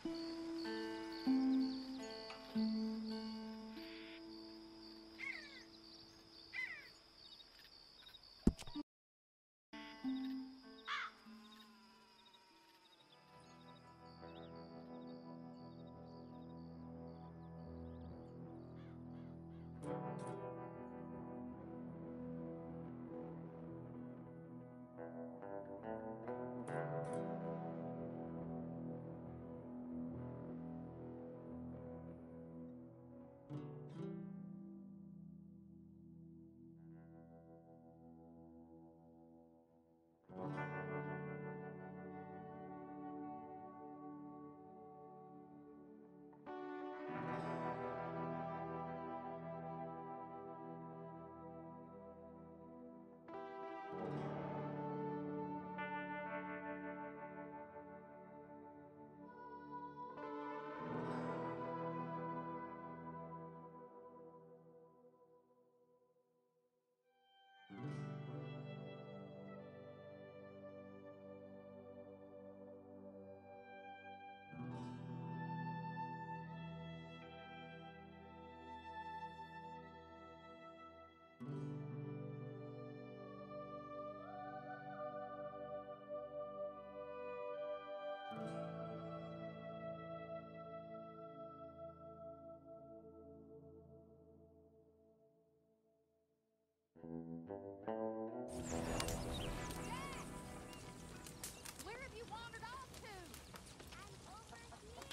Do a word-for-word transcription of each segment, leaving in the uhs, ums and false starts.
Where have you wandered off to? I'm over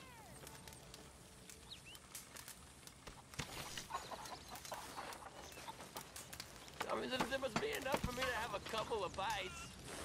here. I mean, there, there must be enough for me to have a couple of bites.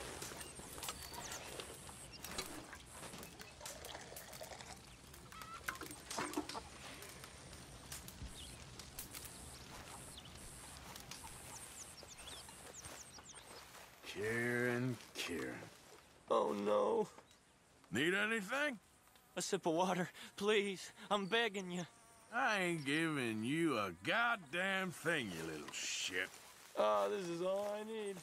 Kieran, Kieran. Oh, no. Need anything? A sip of water, please. I'm begging you. I ain't giving you a goddamn thing, you little shit. Oh, this is all I need.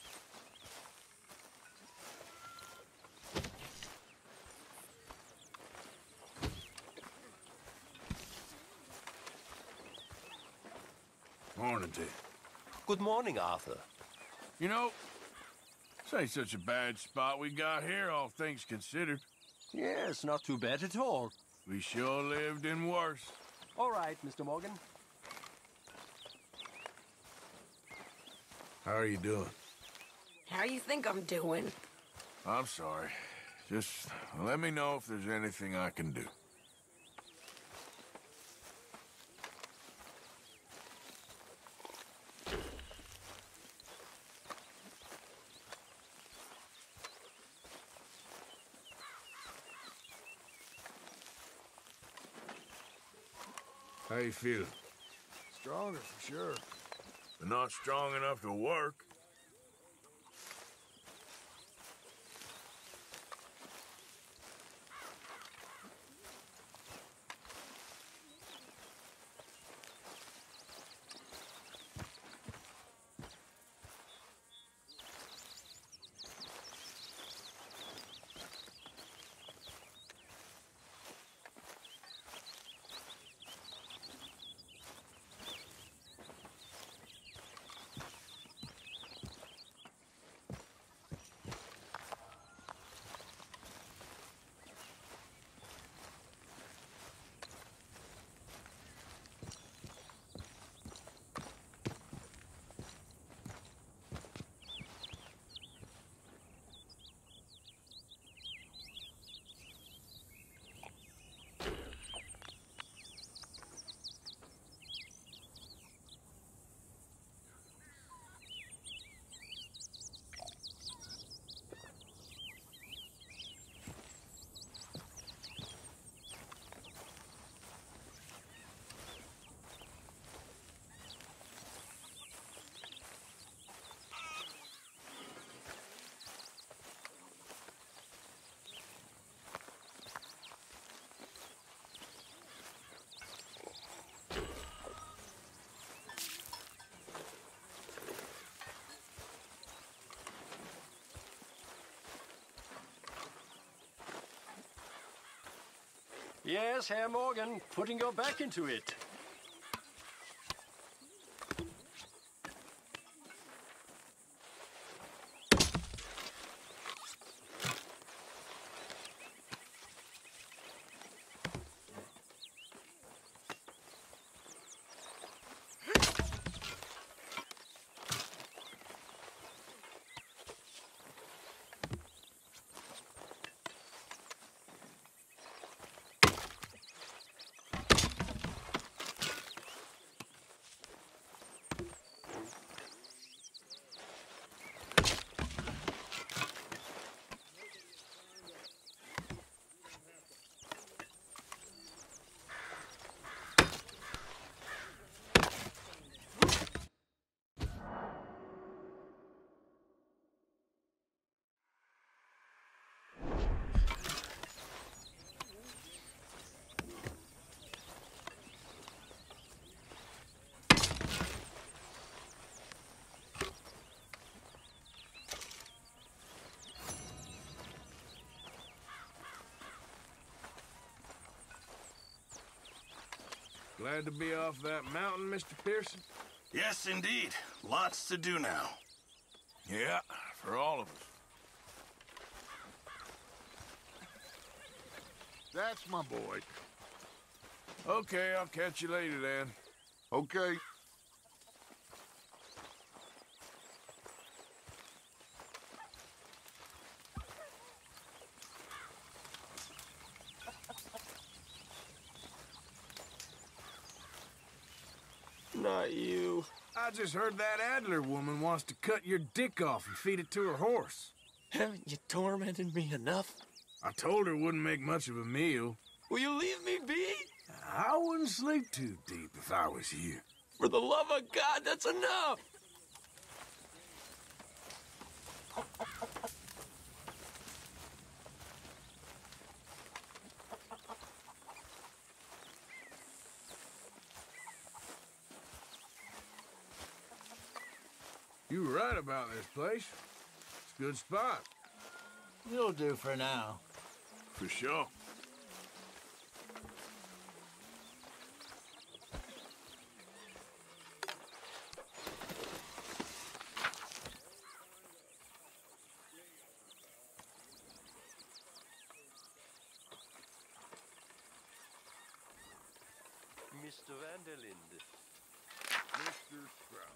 Morning to you. Good morning, Arthur. You know, this ain't such a bad spot we got here, all things considered. Yes, not too bad at all. We sure lived in worse. All right, Mister Morgan. How are you doing? How you think I'm doing? I'm sorry. Just let me know if there's anything I can do. How you feeling? Stronger, for sure. But not strong enough to work. Yes, Herr Morgan, putting your back into it. Glad to be off that mountain, Mister Pearson? Yes, indeed. Lots to do now. Yeah, for all of us. That's my boy. Okay, I'll catch you later then. Okay. Not you. I just heard that Adler woman wants to cut your dick off and feed it to her horse. Haven't you tormented me enough? I told her it wouldn't make much of a meal. Will you leave me be? I wouldn't sleep too deep if I was you. For the love of God, that's enough! You were right about this place. It's a good spot. You'll do for now. For sure. Mister Vanderlinde. Mister Sprout.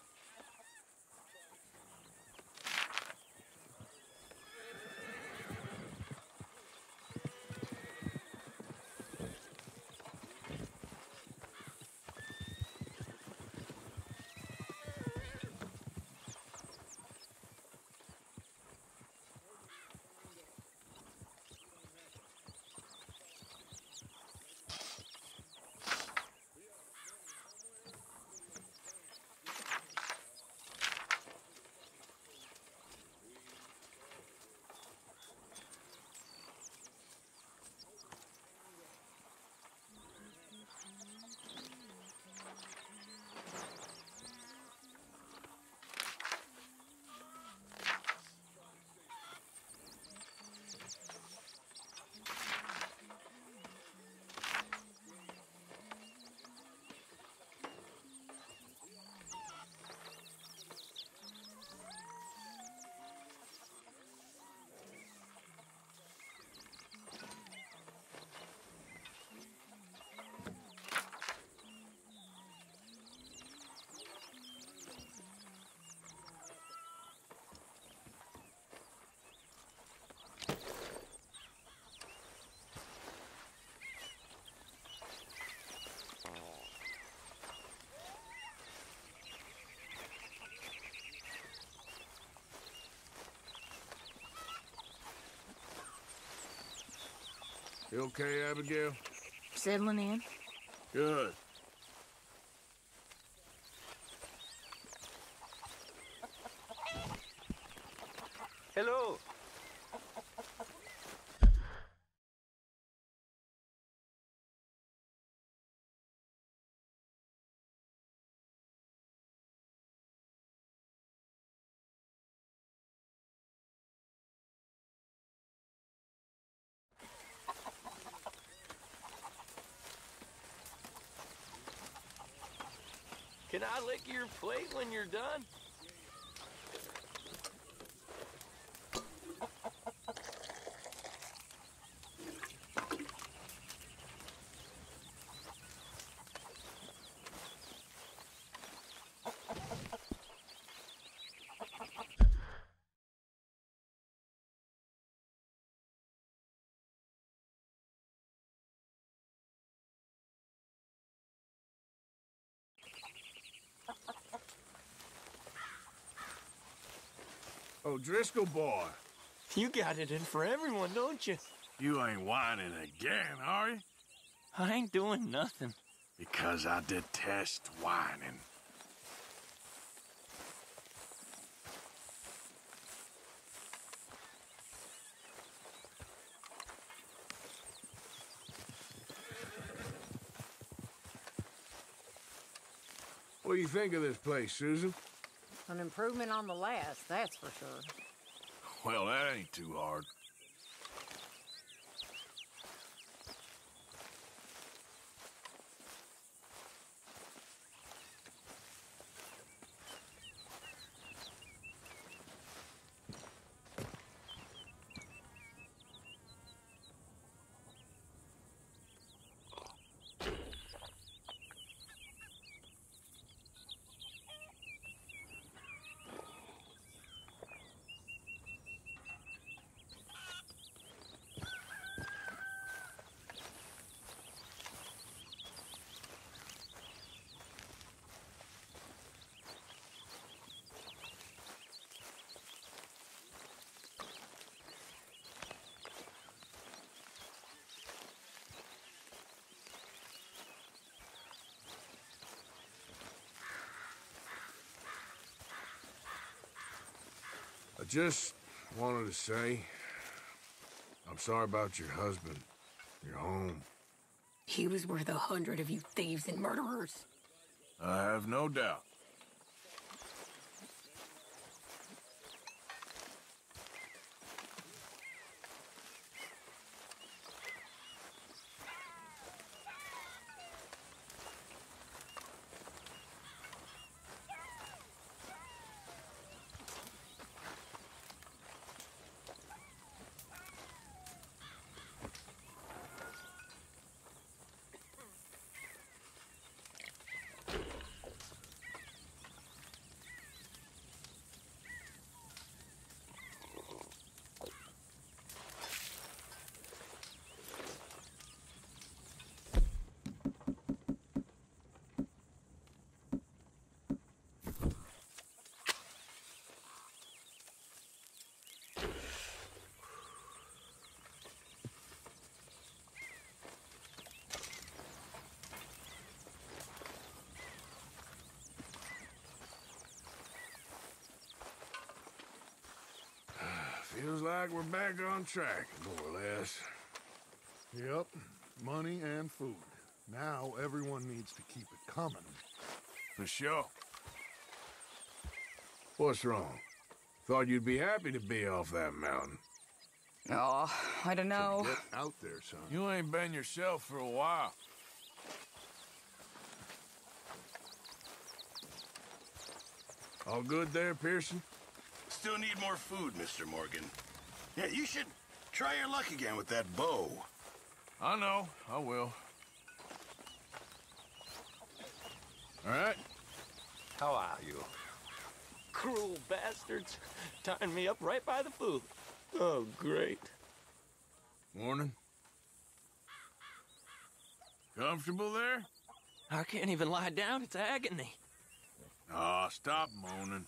You okay, Abigail? Settling in? Good. Hello. Can I lick your plate when you're done? Oh, Driscoll boy. You got it in for everyone, don't you? You ain't whining again, are you? I ain't doing nothing. Because I detest whining. What do you think of this place, Susan? An improvement on the last, that's for sure. Well, that ain't too hard. I just wanted to say, I'm sorry about your husband, your home. He was worth a hundred of you thieves and murderers. I have no doubt. Feels like we're back on track, more or less. Yep, money and food. Now everyone needs to keep it coming. For sure. What's wrong? Thought you'd be happy to be off that mountain. Oh, I don't know. Get out there, son. You ain't been yourself for a while. All good there, Pearson? Still need more food, Mister Morgan. Yeah, you should try your luck again with that bow. I know, I will. All right. How are you? Cruel bastards. Tying me up right by the food. Oh, great. Morning. Comfortable there? I can't even lie down. It's agony. Aw, stop moaning.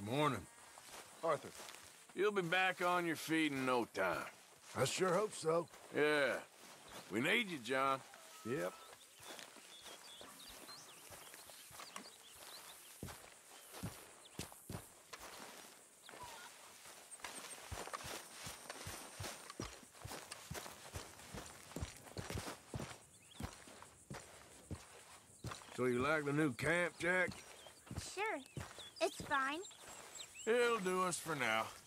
Morning. Arthur. You'll be back on your feet in no time. I sure hope so. Yeah. We need you, John. Yep. So you like the new camp, Jack? Sure. It's fine. It'll do us for now.